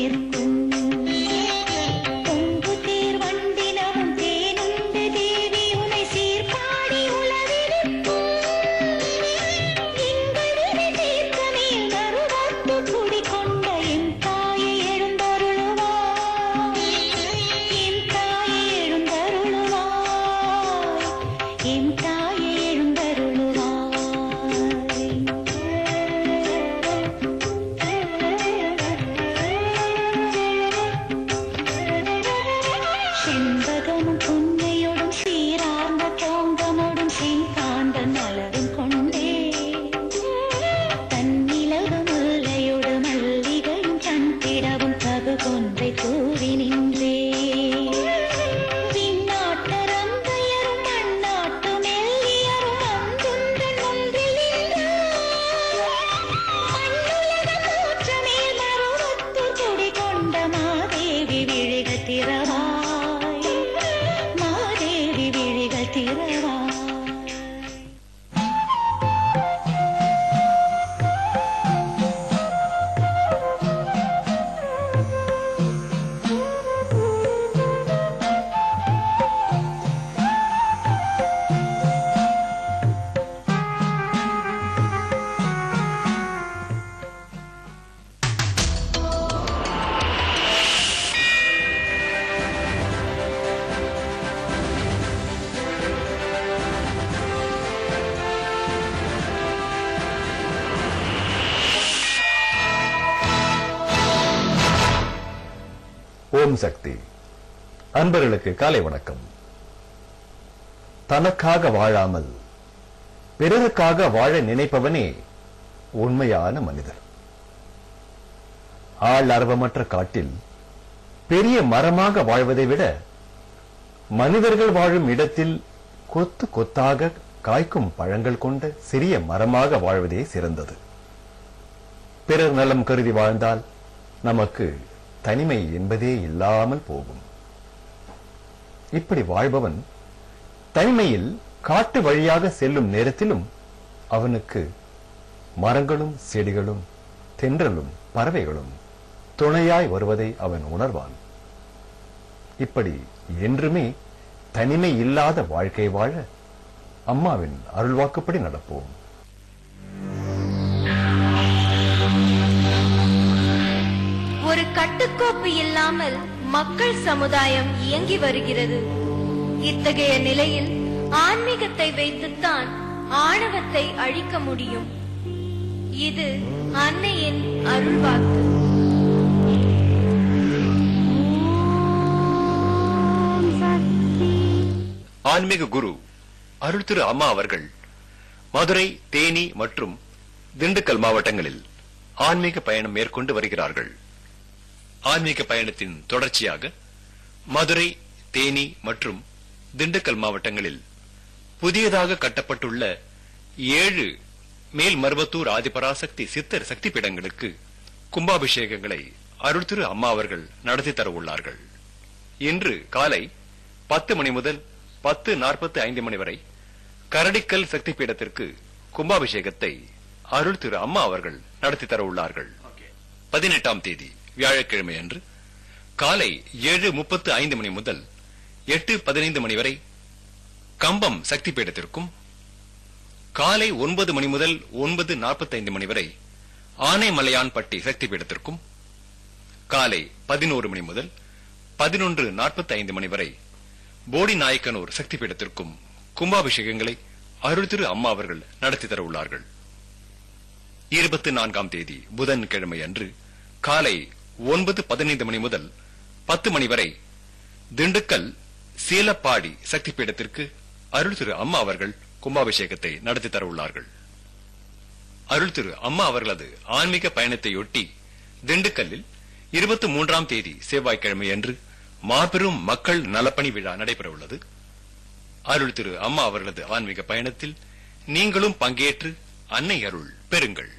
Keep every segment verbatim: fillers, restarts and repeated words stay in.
ஓம் சக்தி அன்பர்களுக்கு காலை வணக்கம். தனக்காக வாழாமல் பிறருக்காக வாழ நினைப்பவனே உண்மையான மனிதர். ஆள் அரவமற்ற காட்டில் பெரிய மரமாக வாழ்வதை விட மனிதர்கள் வாழும் இடத்தில் கொத்து கொத்தாக காய்க்கும் பழங்கள் கொண்ட சிறிய மரமாக வாழ்வதே சிறந்தது. பிறர் நலம் கருதி வாழ்ந்தால் நமக்கு தனிமை என்பதே இல்லாமல் போகும். இப்படி வாழ்பவன் தனிமையில் காட்டு வழியாக செல்லும் நேரத்திலும் அவனுக்கு மரங்களும் செடிகளும் தென்றலும் பறவைகளும் துணையாய் வருவதை அவன் உணர்வான். இப்படி என்றுமே தனிமை இல்லாத வாழ்க்கை வாழ அம்மாவின் அருள்வாக்குப்படி நடப்போம். ஒரு கட்டுக்கோப்பு இல்லாமல் மக்கள் சமுதாயம் இயங்கி வருகிறது. இத்தகைய நிலையில் ஆன்மீகத்தை வைத்துத்தான் ஆணவத்தை அழிக்க முடியும். இது அன்னையின் அருள்வாக்கு. ஆன்மீக குரு அருள் திரு அம்மா அவர்கள் மதுரை, தேனி மற்றும் திண்டுக்கல் மாவட்டங்களில் ஆன்மீக பயணம் மேற்கொண்டு வருகிறார்கள். ஆன்மீக பயணத்தின் தொடர்ச்சியாக மதுரை, தேனி மற்றும் திண்டுக்கல் மாவட்டங்களில் புதியதாக கட்டப்பட்டுள்ள ஏழு மேல் மருவத்தூர் ஆதிபராசக்தி சித்தர் சக்தி பீடங்களுக்கு கும்பாபிஷேகங்களை அருள் திரு அம்மா அவர்கள் நடத்தி தர உள்ளார்கள். இன்று காலை பத்து மணி முதல் பத்து நாற்பத்தி ஐந்து மணி வரை கரடிக்கல் சக்தி பீடத்திற்கு கும்பாபிஷேகத்தை அருள் திரு அம்மா அவர்கள் நடத்தி தர உள்ளார்கள். பதினெட்டாம் தேதி வியாழக்கிழமை அன்று காலை ஏழு முப்பத்து ஐந்து மணி முதல் எட்டு பதினைந்து மணி வரை கம்பம் சக்தி பீடத்திற்கும், காலை ஒன்பது மணி முதல் ஒன்பது நாற்பத்தி ஐந்து மணி வரை ஆனைமலையான்பட்டி சக்தி பீடத்திற்கும், காலை பதினோரு மணி முதல் பதினொன்று நாற்பத்தி ஐந்து மணி வரை போடி நாயக்கனூர் சக்தி பீடத்திற்கும் கும்பாபிஷேகங்களை அருள் திரு அம்மா அவர்கள் நடத்தி தர உள்ளார்கள். இருபத்தி நான்காம் தேதி புதன்கிழமை அன்று காலை ஒன்பது பதினைந்து மணி முதல் பத்து மணி வரை திண்டுக்கல் சீலப்பாடி சக்தி பீடத்திற்கு அருள் திரு அம்மா அவர்கள் கும்பாபிஷேகத்தை நடத்தி தர உள்ளார்கள். அருள் திரு அம்மா அவர்களது ஆன்மீக பயணத்தையொட்டி திண்டுக்கல்லில் இருபத்தி மூன்றாம் தேதி செவ்வாய்க்கிழமை அன்று மாபெரும் மக்கள் நலப்பணி விழா நடைபெற உள்ளது. அருள் திரு அம்மா அவர்களது ஆன்மீக பயணத்தில் நீங்களும் பங்கேற்று அன்னை அருள் பெறுங்கள்.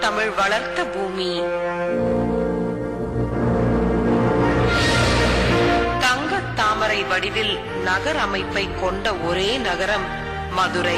தமிழ் வளர்த்த பூமி. தங்கத் தாமரை வடிவில் நகர் அமைப்பை கொண்ட ஒரே நகரம் மதுரை.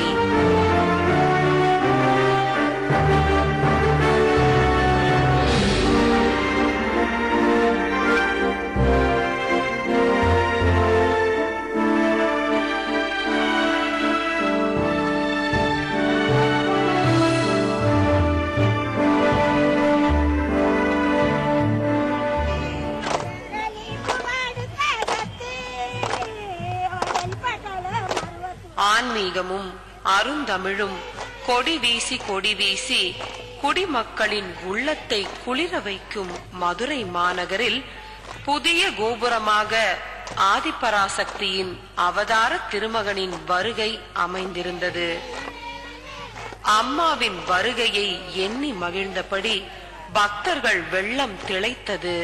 ஆன்மீகமும் அருந்தமிழும் கொடி வீசி கொடி வீசி குடிமக்களின் உள்ளத்தை குளிர வைக்கும் மதுரை மாநகரில் புதிய கோபுரமாக ஆதிபராசக்தியின் அவதார திருமகனின் வருகை அமைந்திருந்தது. அம்மாவின் வருகையை எண்ணி மகிழ்ந்தபடி பக்தர்கள் வெள்ளம் திளைத்தது.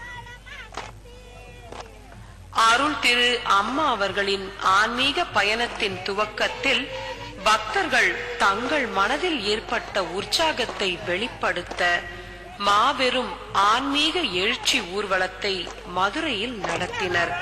அருள் திரு அம்மா அவர்களின் ஆன்மீக பயணத்தின் துவக்கத்தில் பக்தர்கள் தங்கள் மனதில் ஏற்பட்ட உற்சாகத்தை வெளிப்படுத்த மாபெரும் ஆன்மீக எழுச்சி ஊர்வலத்தை மதுரையில் நடத்தினர்.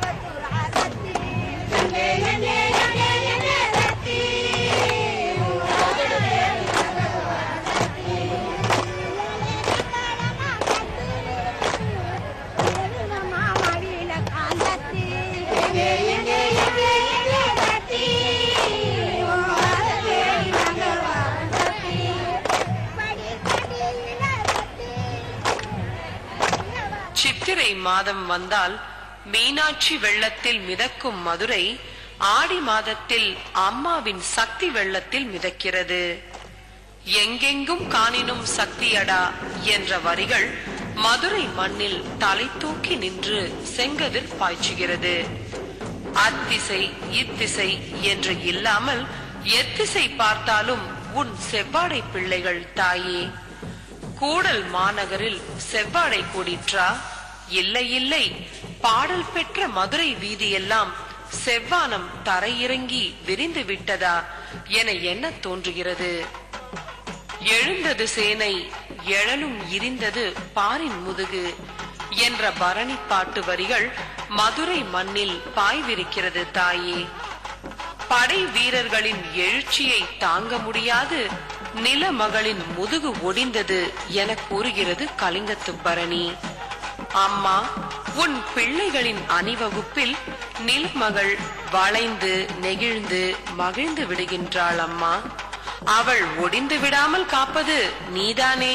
சித்திரை மாதம் வந்தால் மீனாட்சி வெள்ளத்தில் மிதக்கும் மதுரை ஆடி மாதத்தில் அம்மாவின் சக்தி வெள்ளத்தில் மிதக்கிறது. எங்கெங்கும் காணினும் சக்தியடா என்ற வரிகள் மதுரை மண்ணில் தலை தூக்கி நின்று செங்கதில் பாய்ச்சுகிறது. அத்திசை இத்திசை என்று இல்லாமல் எத்திசை பார்த்தாலும் உன் செவ்வாடை பிள்ளைகள் தாயே. கூடல் மாநகரில் செவ்வாடை கூடிற்றா? இல்லை இல்லை, பாடல் பெற்ற மதுரை வீதியெல்லாம் செவ்வானம் தரையிறங்கி விரிந்து விட்டதா என எண்ண தோன்றுகிறது. எழுந்தது சேனை எழலும் இருந்தது பாரின் முதுகு என்ற பரணி பாட்டு வரிகள் மதுரை மண்ணில் பாய்விருக்கிறது தாயே. படை வீரர்களின் எழுச்சியை தாங்க முடியாது நிலமகளின் முதுகு ஒடிந்தது என கூறுகிறது கலிங்கத்து பரணி. அம்மா, உன் பிள்ளைகளின் அணிவகுப்பில் நிலமகள் வளைந்து நெகிழ்ந்து மகிழ்ந்து விடுகின்றாள் அம்மா. அவள் ஒடிந்து விடாமல் காப்பது நீதானே.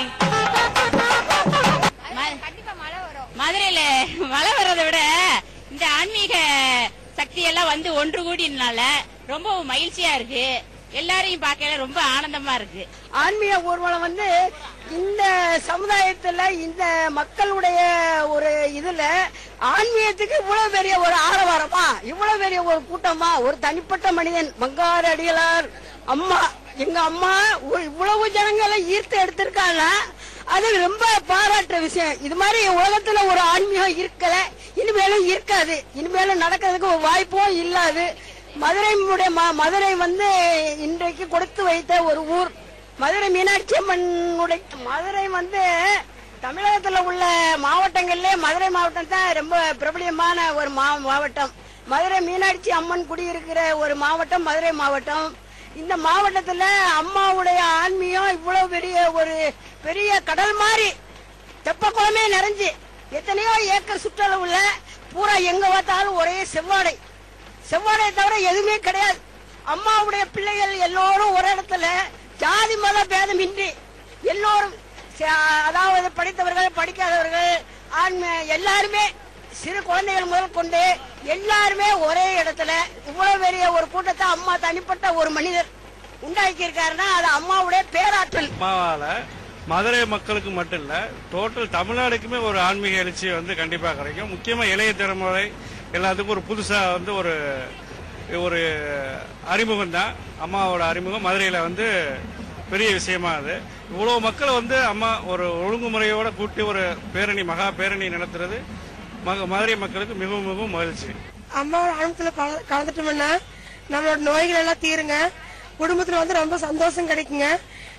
மதுரையில மழை வர்றதை விட இந்த ஆன்மீக சக்தி எல்லாம் வந்து ஒன்று கூடினால ரொம்ப மகிழ்ச்சியா இருக்கு. எல்லாரையும் பார்க்கல ரொம்ப ஆனந்தமா இருக்கு. ஆன்மீக ஊர்வலம் வந்து இந்த சமுதாயத்துல இந்த மக்களுடைய ஒரு இதுல ஆன்மீகத்துக்கு இவ்வளவு பெரிய ஒரு ஆரவாரமா, இவ்வளவு பெரிய ஒரு கூட்டமா, ஒரு தனிப்பட்ட மனிதன் பங்காரு அடிகளார் அம்மா, எங்க அம்மா இவ்வளவு ஜனங்களை ஈர்த்து எடுத்திருக்காங்க. அது ரொம்ப பாராட்டுற விஷயம். இது மாதிரி உலகத்துல ஒரு ஆன்மீகம் இருக்கல, இனிமேலும் இருக்காது, இனிமேலும் நடக்கிறதுக்கு ஒரு வாய்ப்பும் இல்லாது. மதுரை மதுரை வந்து இன்றைக்கு கொடுத்து வைத்த ஒரு ஊர் மதுரை மீனாட்சி அம்மனுடைய. மதுரை வந்து தமிழகத்துல உள்ள மாவட்டங்கள்ல மதுரை மாவட்டம் தான் ரொம்ப பிரபலியமான ஒரு மாவட்டம். மதுரை மீனாட்சி அம்மன் குடியிருக்கிற ஒரு மாவட்டம் மதுரை மாவட்டம். இந்த மாவட்டத்துல அம்மாவுடைய ஆன்மீகம் இவ்வளவு பெரிய ஒரு பெரிய கடல் மாதிரி தெப்பக்குளமே நிறைஞ்சு எத்தனையோ ஏக்கர் சுற்றளவுல பூரா எங்க பார்த்தாலும் ஒரே செவ்வாடை, செவ்வாடை தவிர எதுவுமே கிடையாது. அம்மாவுடைய பிள்ளைகள் எல்லோரும் ஒரு இடத்துல ஜாதி மத பேதமின்றி எல்லோரும், அதாவது படித்தவர்கள் படிக்காதவர்கள் ஆன்மீ எல்லாருமே சிறு குழந்தைகள் முதல் கொண்டு எல்லாருமே ஒரே இடத்துல இவ்வளவு பெரிய ஒரு கூட்டத்தை அம்மா தனிப்பட்ட ஒரு மனிதர் உண்டாக்கி இருக்காருன்னா அது அம்மாவுடைய பேராற்றல். அம்மாவால மதுரை மக்களுக்கு மட்டும் இல்ல, டோட்டல் தமிழ்நாடுக்குமே ஒரு ஆன்மீக எழுச்சி வந்து கண்டிப்பா கிடைக்கும். முக்கியமா இளைய தலைமுறை எல்லாத்துக்கும் ஒரு புதுசா வந்து ஒரு ஒரு அறிமுகம் தான் அம்மாவோட அறிமுகம். மதுரையில வந்து பெரிய விஷயமா அது. இவ்வளவு மக்களை வந்து அம்மா ஒரு ஒழுங்குமுறையோட கூட்டி ஒரு பேரணி மகா பேரணி நடத்துறது மதுரை மக்களுக்கு மிகவும் மிகவும் மகிழ்ச்சி. அம்மாவோட அனுபவத்துல கலந்துட்டோம்னா நம்மளோட நோய்கள் எல்லாம் தீருங்க, குடும்பத்துல வந்து ரொம்ப சந்தோஷம் கிடைக்குங்க.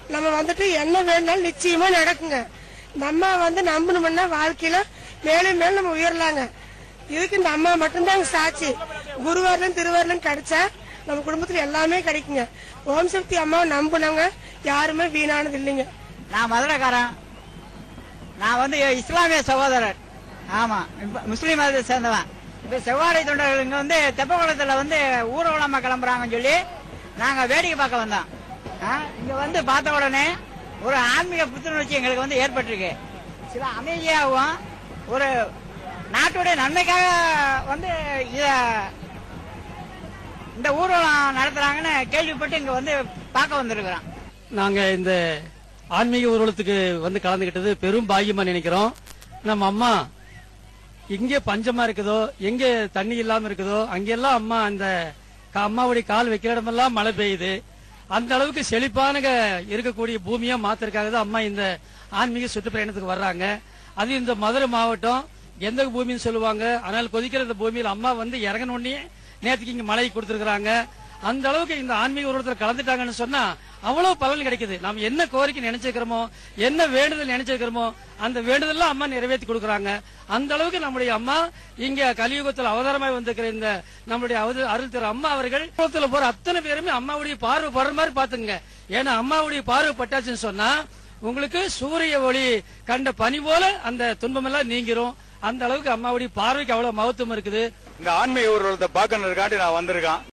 நம்ம வந்துட்டு என்ன வேணாலும் நிச்சயமா நடக்குங்க. நம்ம வந்து நம்பணும்னா வாழ்க்கையில மேலும் மேலும் நம்ம உயரலாங்க. இதுக்கு இந்த அம்மா மட்டும்தான் சாட்சி. குருவாரிலும் திருவாரிலும் கிடைச்சா நம்ம குடும்பத்துல எல்லாமே கிடைக்குங்க. ஓம் சக்தி அம்மாவை நம்பினவங்க யாருமே வீணானது இல்லைங்க. நான் மதுரைக்காரன். நான் வந்து இஸ்லாமிய சகோதரர். ஆமா, முஸ்லீம் மதத்தை சேர்ந்தவன். இப்ப செவ்வாடை தொண்டர்கள் இங்க வந்து தெப்பகுளத்துல வந்து ஊர்வலமா கிளம்புறாங்கன்னு சொல்லி நாங்க வேடிக்கை பார்க்க வந்தோம். இங்க வந்து பார்த்த உடனே ஒரு ஆன்மீக புத்துணர்ச்சி எங்களுக்கு வந்து ஏற்பட்டிருக்கு. சில அமைதியாகவும் ஒரு நாட்டுடைய நன்மைக்காக வந்து இந்த ஊர்வலம் நடத்துறாங்கன்னு கேள்விப்பட்டு இங்க வந்து பார்க்க வந்திருக்கிறோம். நாங்க இந்த ஆன்மீக ஊர்வலத்துக்கு வந்து கலந்துகிட்டது பெரும் பாக்கியமா நினைக்கிறோம். நம்ம அம்மா எங்கே பஞ்சமா இருக்குதோ, எங்கே தண்ணி இல்லாம இருக்குதோ, அங்கெல்லாம் அம்மா அந்த அம்மாவுடைய கால் வைக்கிற இடமெல்லாம் மழை பெய்யுது. அந்த அளவுக்கு செழிப்பான இருக்கக்கூடிய பூமியா மாத்திருக்காக தான் அம்மா இந்த ஆன்மீக சுற்றுப்பயணத்துக்கு வர்றாங்க. அது இந்த மதுரை மாவட்டம் எந்த பூமின்னு சொல்லுவாங்க. ஆனால் கொதிக்கிற இந்த பூமியில் அம்மா வந்து இறங்கணுன்னே நேற்றுக்கு இங்க மழை கொடுத்திருக்கிறாங்க. அந்த அளவுக்கு இந்த ஆன்மீக உருவத்தில் கலந்துட்டாங்கன்னு சொன்னா அவ்வளவு பலன் கிடைக்குது. நாம் என்ன கோரிக்கை நினைச்சிருக்கிறோமோ, என்ன வேண்டுதல் நினைச்சிருக்கிறோமோ, அந்த வேண்டுதல் அம்மா நிறைவேற்றி கொடுக்கறாங்க. அந்த அளவுக்கு நம்முடைய அம்மா இங்க கலியுகத்தில் அவதாரமாய் வந்திருக்கிற இந்த நம்முடைய அருள் திரு அம்மா அவர்கள் போற அத்தனை பேருமே அம்மாவுடைய பார்வை படுற மாதிரி பாத்துங்க. ஏன்னா அம்மாவுடைய பார்வை பட்டாச்சுன்னு சொன்னா உங்களுக்கு சூரிய ஒளி கண்ட பனி போல அந்த துன்பம் எல்லாம் நீங்கிரும். அந்த அளவுக்கு அம்மாவுடைய பார்வைக்கு அவ்வளவு மகத்துவம் இருக்குது. இந்த ஆன்மீக ஊர்வலத்தை பார்க்கறதுக்காண்டி நான் வந்திருக்கேன்.